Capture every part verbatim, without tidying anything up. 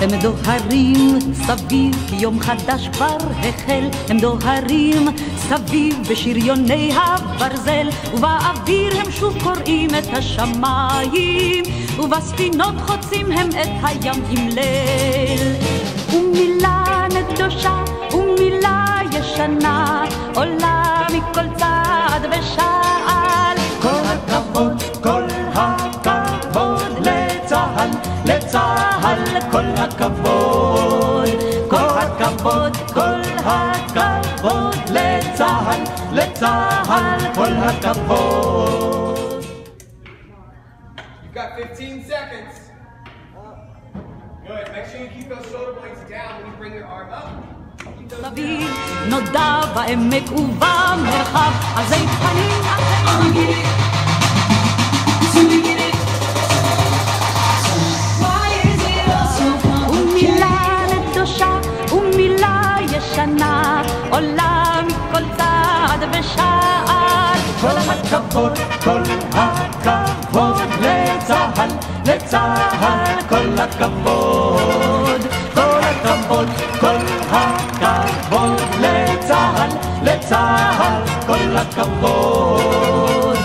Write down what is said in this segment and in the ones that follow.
הם דוהרים סביב כי יום חדש כבר החל, הם דוהרים סביב בשריוני הברזל, ובאוויר הם שוב קוראים את השמיים, ובספינות חוצים הם את הים עם ליל. ומילה נדושה ומילה ישנה עולה מכל צעד ושעל. כל הכבוד, כל הכבוד לצהל, לצהל כל הכבוד, כל הכבוד, כל הכבוד לצהל, לצהל כל הכבוד. You've got fifteen seconds. Good. Make sure you keep those shoulder blades down when you bring your arm up. סביב נודע בעמק ובמרחב עזי פנים אחרים. ומילה נדושה ומילה ישנה עולה מכל צעד ושעל. כל הכבוד, כל הכבוד לצהל, לצהל כל הכבוד, כל הכבוד, כל הכבוד לצהל, לצהל כל הכבוד.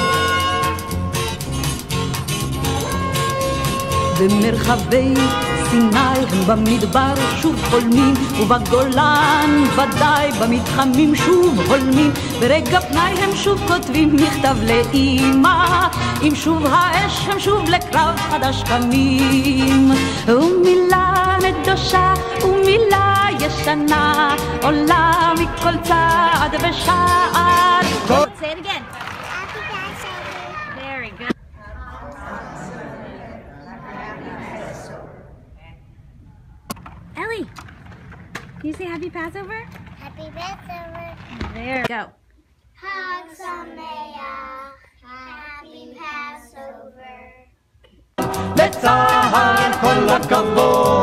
במרחבי סיני הם במדבר שוב חולמים, ובגולן ודאי במתחמים שוב הולמים, ברגע פנאי הם שוב כותבים מכתב לאמא, אם שוב האש הם שוב לקרב חדש קמים. ומילה נדושה ומילה ישנה עולה מכל צעד ושעל. Say it again. Happy Passover. Very good. Ellie, can you say Happy Passover? Happy Passover. There. Go. Chag Sameach. Happy Passover. לצהל כל הכבוד.